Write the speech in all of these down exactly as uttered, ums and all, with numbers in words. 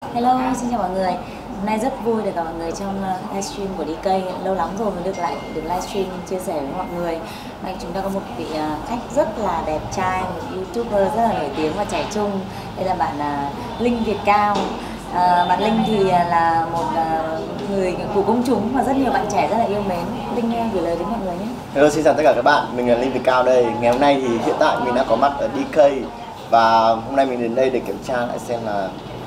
Hello, xin chào mọi người. Hôm nay rất vui được gặp mọi người trong uh, livestream của đê ca. Lâu lắm rồi mới được lại được livestream chia sẻ với mọi người. Nay chúng ta có một vị uh, khách rất là đẹp trai, một YouTuber rất là nổi tiếng và trẻ trung. Đây là bạn uh, Linh Việt Cao. Uh, bạn Linh thì uh, là một uh, người của công chúng và rất nhiều bạn trẻ rất là yêu mến. Linh uh, gửi lời đến mọi người nhé. Hello, xin chào tất cả các bạn. Mình là Linh Việt Cao đây. Ngày hôm nay thì hiện tại mình đang có mặt ở đê ca và hôm nay mình đến đây để kiểm tra lại xem là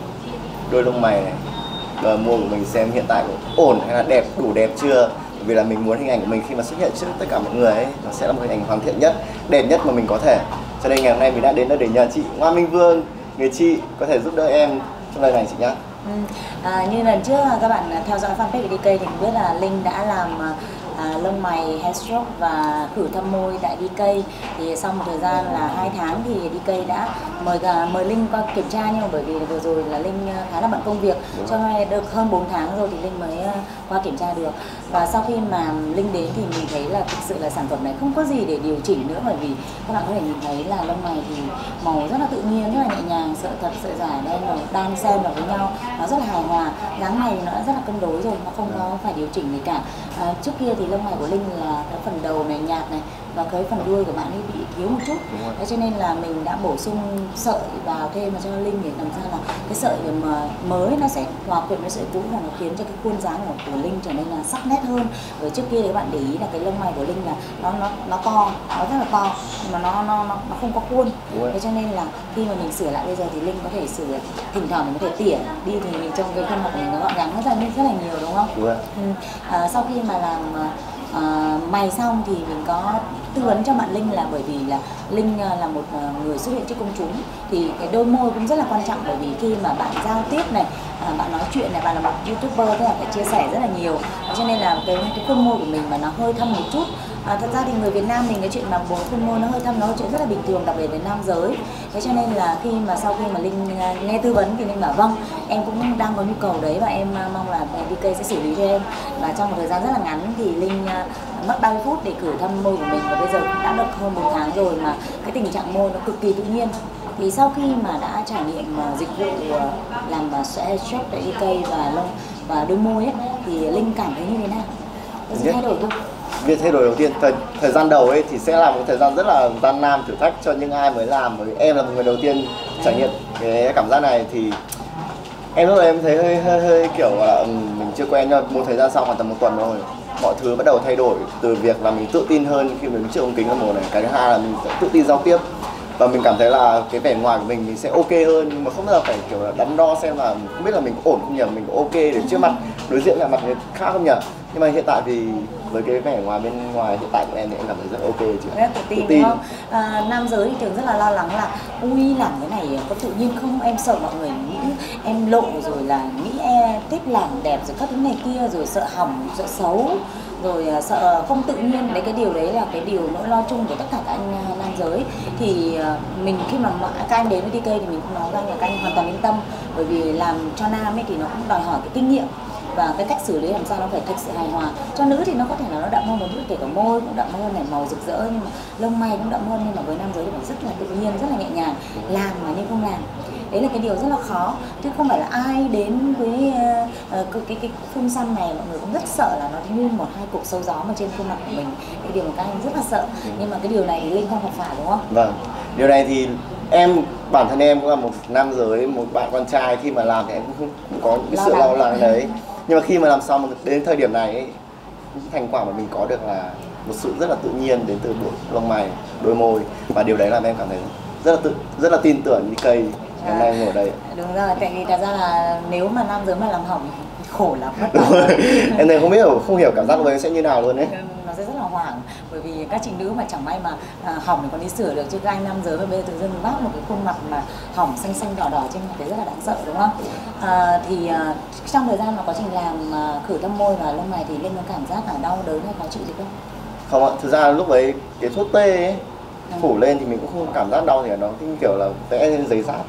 đôi lông mày này, bờ môi của mình xem hiện tại có ổn hay là đẹp, đủ đẹp chưa. Bởi vì là mình muốn hình ảnh của mình khi mà xuất hiện trước tất cả mọi người ấy, nó sẽ là một hình ảnh hoàn thiện nhất, đẹp nhất mà mình có thể. Cho nên ngày hôm nay mình đã đến đây để nhờ chị Hoa Minh Vương, người chị có thể giúp đỡ em trong lời này chị nhé. Ừ. À, như lần trước các bạn theo dõi fanpage của đê ca thì mình biết là Linh đã làm à, lông mày, hair stroke và khử thâm môi tại đê ca. Thì sau một thời gian là hai tháng thì đê ca đã mời mời Linh qua kiểm tra, nhưng mà bởi vì vừa rồi là Linh khá là bận công việc, cho nên được hơn bốn tháng rồi thì Linh mới qua kiểm tra được. Và sau khi mà Linh đến thì mình thấy là thực sự là sản phẩm này không có gì để điều chỉnh nữa, bởi vì các bạn có thể nhìn thấy là lông mày thì màu rất là tự nhiên, rất là nhẹ nhàng, sợi thật sợi giả đây màu đan xen vào với nhau, nó rất là hài hòa, dáng mày nó đã rất là cân đối rồi, nó không có phải điều chỉnh gì cả. À, trước kia thì lông mày của Linh là cái phần đầu này nhạt này và cái phần đuôi của bạn ấy bị thiếu một chút, thế cho nên là mình đã bổ sung sợi vào thêm mà cho Linh để làm sao là cái sợi mà mới nó sẽ hòa quyện với sợi cũ và nó khiến cho cái khuôn dáng của, của Linh trở nên là sắc nét hơn. Ở trước kia thì các bạn để ý là cái lông mày của Linh là nó nó nó to, nó rất là to nhưng mà nó nó nó, nó không có khuôn, thế cho nên là khi mà mình sửa lại bây giờ thì Linh có thể sửa, thỉnh thoảng mình có thể tỉa đi thì mình trông cái khuôn mặt của mình nó gọn gàng rất là rất là nhiều, đúng không? Đúng. Ừ. À, sau khi mà làm À, mày xong thì mình có tư vấn cho bạn Linh là bởi vì là Linh là một người xuất hiện trước công chúng thì cái đôi môi cũng rất là quan trọng, bởi vì khi mà bạn giao tiếp này, à, bạn nói chuyện này, bạn là một YouTuber thế là phải chia sẻ rất là nhiều, cho nên là cái cái khuôn môi của mình mà nó hơi thâm một chút. À, thật ra thì người Việt Nam mình cái chuyện mà bố khuôn môi nó hơi thâm nó là chuyện rất là bình thường, đặc biệt với nam giới. Thế cho nên là khi mà sau khi mà Linh nghe tư vấn thì Linh bảo vâng, em cũng đang có nhu cầu đấy và em mong là đê ca sẽ xử lý cho em. Và trong một thời gian rất là ngắn thì Linh mất ba mươi phút để khử thâm môi của mình và bây giờ cũng đã được hơn bốn tháng rồi mà cái tình trạng môi nó cực kỳ tự nhiên. Thì sau khi mà đã trải nghiệm dịch vụ làm hair stroke tại đê ca và lông và đôi môi ấy, thì Linh cảm thấy như thế nào? Có gì thay đổi không? Việc thay đổi đầu tiên, thời, thời gian đầu ấy thì sẽ là một thời gian rất là gian nan, thử thách cho những ai mới làm. Bởi vì em là một người đầu tiên trải nghiệm cái cảm giác này thì em lúc đó em thấy hơi hơi, hơi kiểu là mình chưa quen, nhưng một thời gian sau, khoảng tầm một tuần rồi, mọi thứ bắt đầu thay đổi. Từ việc là mình tự tin hơn khi mình đứng trước ống kính là một này, cái thứ hai là mình sẽ tự tin giao tiếp và mình cảm thấy là cái vẻ ngoài của mình mình sẽ ok hơn, nhưng mà không bao giờ phải kiểu là đắn đo xem là không biết là mình có ổn không nhỉ, mình có ok để trước mặt đối diện là mặt người khác không nhỉ. Nhưng mà hiện tại thì với cái vẻ ngoài bên ngoài hiện tại của em thì em cảm thấy rất ok chứ. Rất tự tin, tự tin. Đúng không? À, nam giới thì thường rất là lo lắng là ui làm cái này có tự nhiên không, em sợ mọi người nghĩ em lộ, rồi là nghĩ em thích làm đẹp rồi các thứ này kia, rồi sợ hỏng, sợ xấu, rồi sợ không tự nhiên. Đấy, cái điều đấy là cái điều nỗi lo chung của tất cả các anh nam giới. Thì mình khi mà các anh đến với đê ca thì mình cũng nói rằng là các anh hoàn toàn yên tâm, bởi vì làm cho nam ấy thì nó cũng đòi hỏi cái kinh nghiệm và cái cách xử lý làm sao nó phải thực sự hài hòa. Cho nữ thì nó có thể là nó đậm hơn một chút, kể cả môi cũng đậm hơn này, màu rực rỡ, nhưng mà lông mày cũng đậm hơn, nhưng mà với nam giới thì phải rất là tự nhiên, rất là nhẹ nhàng, làm mà như không làm. Đấy là cái điều rất là khó, chứ không phải là ai đến với uh, cái, cái, cái phun xăm này mọi người cũng rất sợ là nó như một hai cục sâu gió mà trên khuôn mặt của mình, cái điều mà các anh rất là sợ. Nhưng mà cái điều này thì Linh không gặp phải, đúng không? Vâng, điều này thì em, bản thân em cũng là một nam giới, một bạn con trai, khi mà làm thì em cũng, cũng có những cái sự lo lắng đấy. Nhưng mà khi mà làm xong đến thời điểm này ấy, thành quả mà mình có được là một sự rất là tự nhiên đến từ bộ lông mày, đôi môi, và điều đấy làm em cảm thấy rất là tự rất là tin tưởng đi cây hôm nay ngồi đây. Đúng rồi, tại vì thật ra là nếu mà nam giới mà làm hỏng khổ lắm. Em này không biết, không hiểu cảm giác của em sẽ như nào luôn đấy. Nó sẽ rất là hoảng, bởi vì các chị nữ mà chẳng may mà à, hỏng thì còn đi sửa được, chứ các anh nam giới mà bây giờ tự dưng vác một cái khuôn mặt mà hỏng xanh xanh đỏ đỏ trên mặt thì rất là đáng sợ, đúng không? À, thì à, trong thời gian mà quá trình làm à, khử thâm môi và lông mày thì Linh có cảm giác là đau đớn hay khó chịu gì không? Không ạ, thực ra lúc ấy cái thuốc tê ấy phủ lên thì mình cũng không cảm giác đau gì cả, nó kiểu là vẽ lên giấy giáp vậy ạ.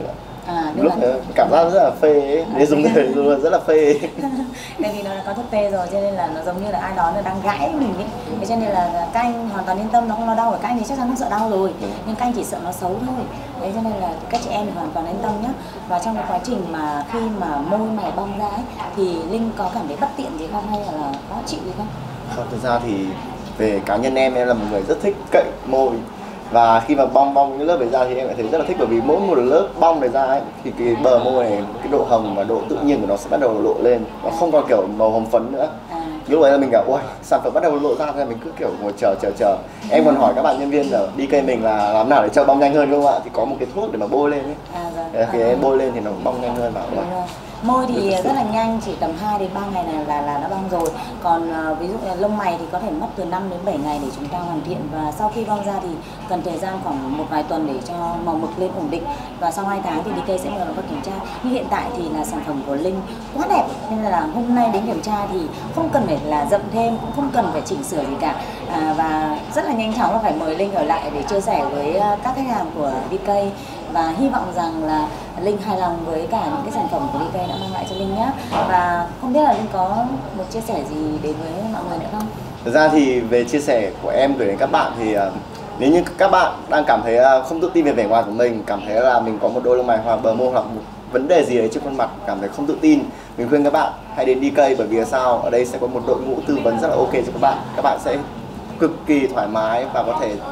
À, lúc là... cảm giác rất là phê ấy, để dùng để dùng rất là phê. Tại vì nó đã có thuốc tê rồi cho nên là nó giống như là ai đó là đang gãi mình ấy. Thế cho nên là các anh hoàn toàn yên tâm, nó không lo đau, ở các anh thì chắc chắn không sợ đau rồi, nhưng các anh chỉ sợ nó xấu thôi. Thế cho nên là các chị em thì hoàn toàn yên tâm nhé. Và trong cái quá trình mà khi mà môi mày bong ra ấy, thì Linh có cảm thấy bất tiện gì không hay là khó chịu gì không? Không, thực ra thì về cá nhân em em là một người rất thích cậy môi, và khi mà bong bong những lớp này ra thì em lại thấy rất là thích, bởi vì mỗi một lớp bong này ra ấy, thì cái bờ môi này, cái độ hồng và độ tự nhiên của nó sẽ bắt đầu lộ lên, nó không còn kiểu màu hồng phấn nữa. À. Lúc đấy là mình bảo ôi sản phẩm bắt đầu lộ ra, thì mình cứ kiểu ngồi chờ chờ chờ. Em còn hỏi các bạn nhân viên ở đi cây mình là làm nào để cho bong nhanh hơn không ạ? Thì có một cái thuốc để mà bôi lên ấy. À, vâng. Khi à, em bôi lên thì nó bong nhanh hơn. Bảo rồi. Môi thì rất là nhanh, chỉ tầm hai đến ba ngày này là là nó bong rồi. Còn uh, ví dụ là lông mày thì có thể mất từ năm đến bảy ngày để chúng ta hoàn thiện, và sau khi bong ra thì cần thời gian khoảng một vài tuần để cho màu mực lên ổn định, và sau hai tháng thì đê ca sẽ mời nó vào kiểm tra. Nhưng hiện tại thì là sản phẩm của Linh quá đẹp nên là hôm nay đến kiểm tra thì không cần phải là rậm thêm, cũng không cần phải chỉnh sửa gì cả, à, và rất là nhanh chóng là phải mời Linh ở lại để chia sẻ với các khách hàng của đê ca, và hy vọng rằng là Linh hài lòng với cả những cái sản phẩm của đê ca đã mang lại cho Linh nhé. Và không biết là Linh có một chia sẻ gì đến với mọi người nữa không? Thực ra thì về chia sẻ của em gửi đến các bạn thì uh, nếu như các bạn đang cảm thấy uh, không tự tin về vẻ ngoài của mình, cảm thấy là mình có một đôi lông mày hoặc bờ môi hoặc một vấn đề gì đấy trên khuôn mặt, cảm thấy không tự tin, mình khuyên các bạn hãy đến đê ca, bởi vì sao? Ở đây sẽ có một đội ngũ tư vấn rất là ok cho các bạn. Các bạn sẽ cực kỳ thoải mái và có thể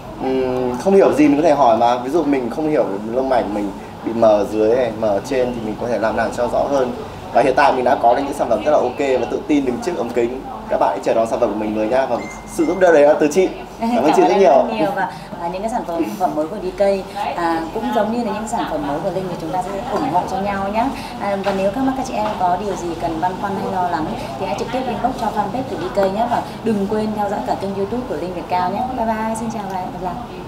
um, không hiểu gì mình có thể hỏi mà. Ví dụ mình không hiểu lông mày của mình bị mờ dưới này, mờ trên thì mình có thể làm nào cho rõ hơn. Và hiện tại mình đã có những sản phẩm rất là ok và tự tin đứng trước ống kính. Các bạn hãy chờ đón sản phẩm của mình mới nha, và sự giúp đỡ đấy là từ chị. Cảm ơn chị rất nhiều. nhiều. Và à, những cái sản phẩm phẩm mới của đê ca à, cũng giống như là những sản phẩm mới của Linh thì chúng ta sẽ ủng hộ cho nhau nhé. À, và nếu các các chị em có điều gì cần băn khoăn hay lo lắng thì hãy trực tiếp inbox cho fanpage của đê ca nhé, và đừng quên theo dõi cả kênh YouTube của Linh Việt Cao nhé. Bye bye, xin chào và hẹn gặp lại.